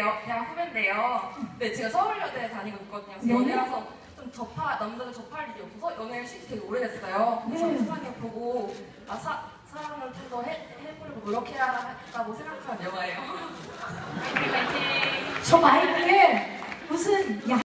대학 후배인데요. 네, 제가 서울여대 다니고 있거든요. 네. 연애라서 좀 남자들 접할 일이 없어서 연애를 시기 되게 오래됐어요. 그래서 네. 사랑을 보고 사랑을 좀 더 해보려고 노력해야겠다고 생각한 영화예요. 저 마이크에 무슨